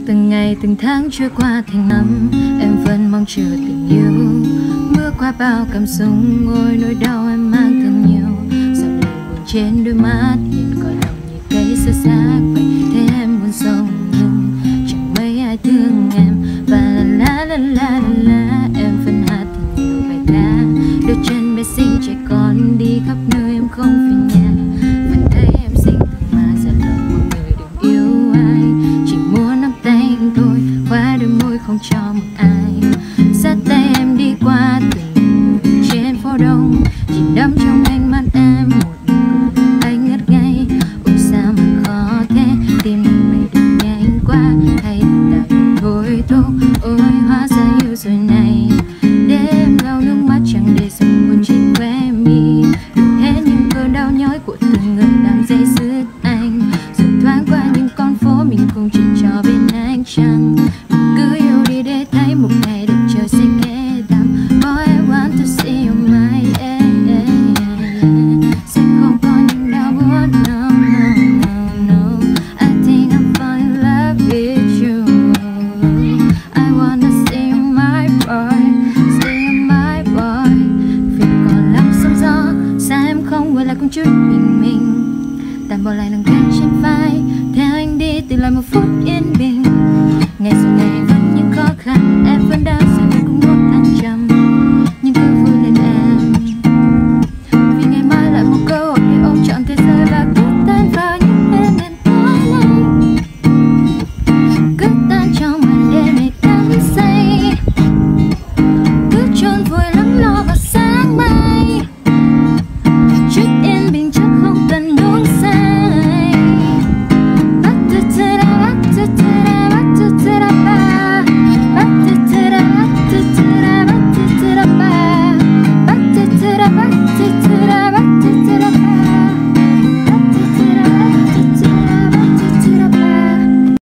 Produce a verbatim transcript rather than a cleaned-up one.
Từng ngày từng tháng trôi qua thành năm, em vẫn mong chờ tình yêu. Bước qua bao cảm xúc, ngôi nỗi đau em mang thật nhiều. Giọt lệ buồn trên đôi mắt hiện còi lòng như cây sơ xác vậy. Thế em buồn sâu nhưng chẳng mấy ai thương em. Và la la la la la la, em phân hát thật nhiều bài ca. Đôi chân bé xinh trẻ con đi khắp nơi em không về nhà. Vẫn thấy em xinh thật mà giờ lòng một người đừng yêu ai. Chỉ muốn nắm tay anh thôi, khóa đôi môi không cho một ai. Dắt tay em đi qua từng trên phố đông, chỉ đắm trong ánh mắt em một nụ cười anh ngất ngây. Ôi sao mà khó thế, tim mình đừng nhanh quá hay là thôi thúc. Ôi hóa ra yêu rồi này, để em lau nước mắt chẳng để dòng buồn trên khóe mi. Đừng hết những cơn đau nhói của từng người đang dây dứt anh. Rồi thoáng qua những con phố mình cùng chuyện trò bên ánh trăng. Mình cứ yêu đi để thấy một ngày đẹp trời sẽ ghé thăm. Boy I want to see your mind, yeah, yeah, yeah. Sẽ không có những đau buồn, no, no, no, no. I think I'm falling in love with you. I wanna see you my boy, see you my boy. Vì còn lắm sóng gió, sao em không quay lại cùng chút bình minh. Tạm bỏ lại lần gánh trên vai, theo anh đi từ lại một phút yên bình. Ngày xuân